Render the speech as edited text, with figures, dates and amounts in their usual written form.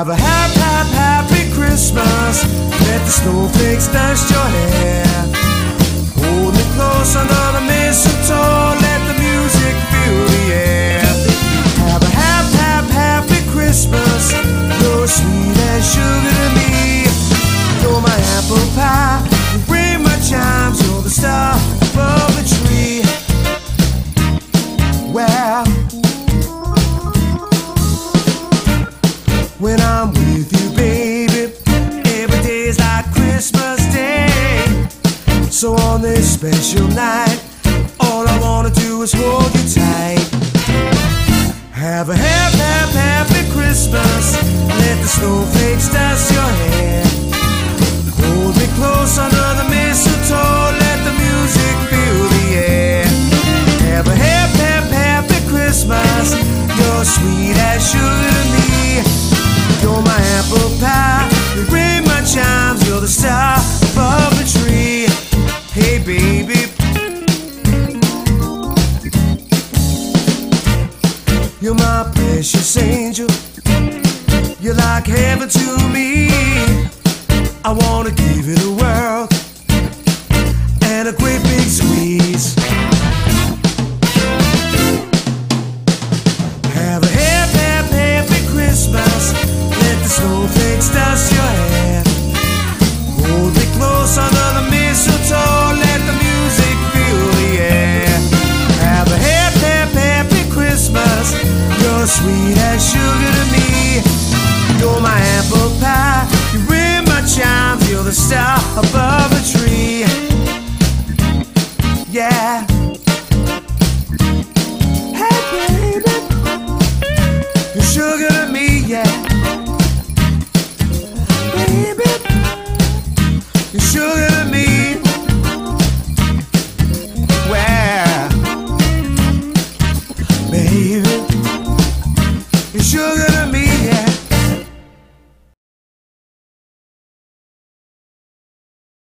Have a happy Christmas. Let the snowflakes dust your hair. Hold me close under the mistletoe. Let the music fill the air. Have a happy Christmas. You're sweet as sugar to me. You're my apple pie. You bring my chimes. You're the star above the tree. Well, when I'm with you, baby, every day is like Christmas Day. So on this special night, all I wanna do is hold you tight. Have a happy Christmas. Let the snowflakes dust your hair. Hold me close under the mistletoe. Let the music fill the air. Have a happy Christmas. You're sweet as sugar to me. You're my apple pie. You ring my chimes. You're the star above the tree. Hey, baby. You're my precious angel. You're like heaven to me. I wanna give you the world and a great big squeeze. Have a happy Christmas. Let the snowflakes dust your hair. Hold me close under the mistletoe. Let the music fill the air. Have a happy Christmas. You're sweet as sugar to me. You're my apple pie. You ring my chimes. You're the star above the tree. Yeah. Hey, baby. You're sugar to me, yeah. Baby, you're sugar to me. Well, baby, you're sugar to me.